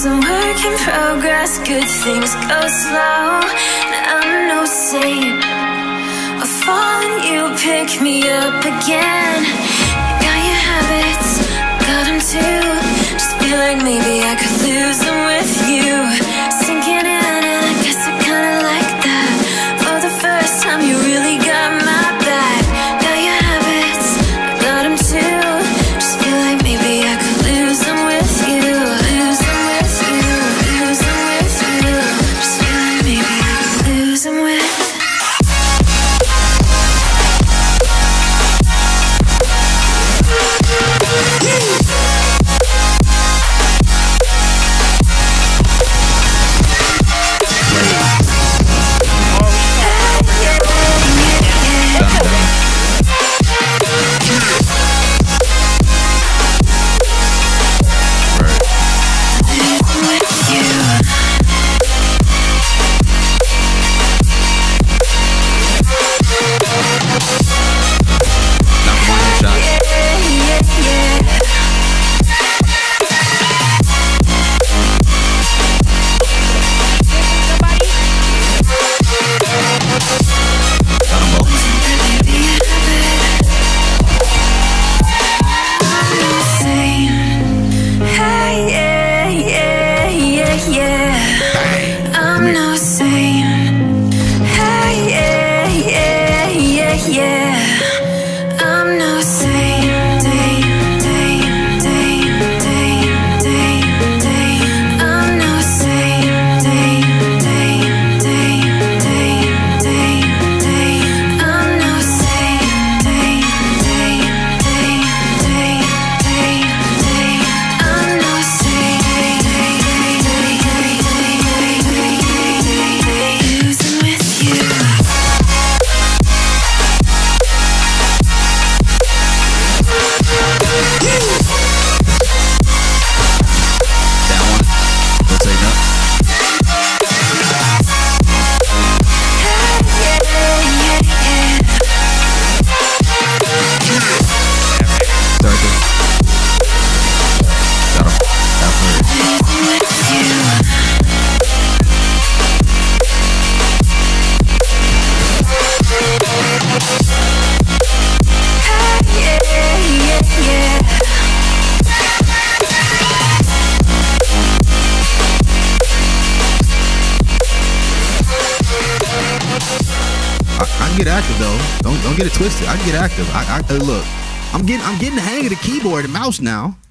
a work in progress, good things go slow. And I'm no saint, I fall and you pick me up again. You got your habits, got them too. Just feel like maybe I could lose them with you. Sinking in and I guess I kinda like that. For the first time you really got my back. Got your habits, got them too. Just feel like maybe I could lose them with you. Lose them with you, lose them with you. Just feel like maybe I could lose them with. Get active though. Don't get it twisted. I can get active. I look. I'm getting the hang of the keyboard and mouse now.